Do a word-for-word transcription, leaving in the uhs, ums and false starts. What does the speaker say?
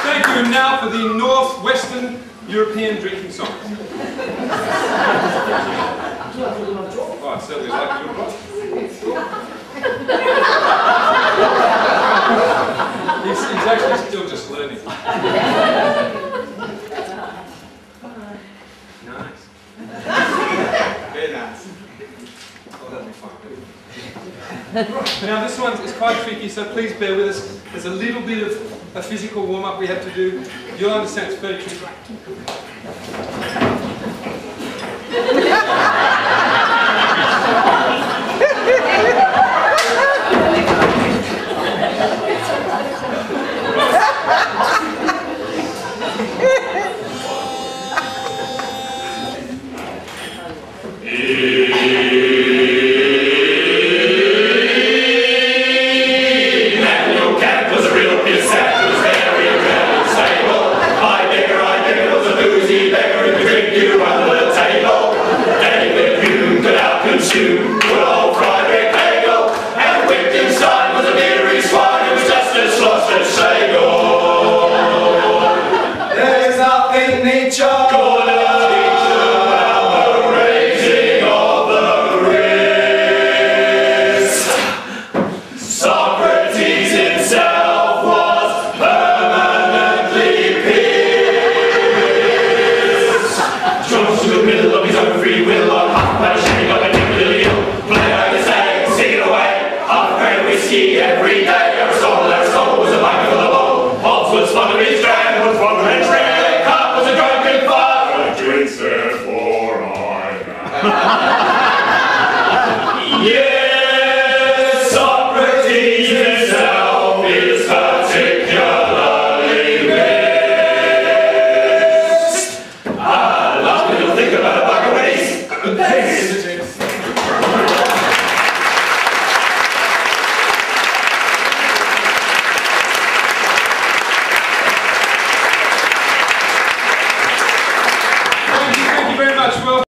Thank you. And now for the Northwestern European drinking song. Oh, I certainly like a little drop. he's, he's actually still just learning. Nice. Very nice. Oh, that'll be fun. Now this one is quite tricky, so please bear with us. There's a little bit of a physical warm-up we have to do. You'll understand it's very tricky. Nature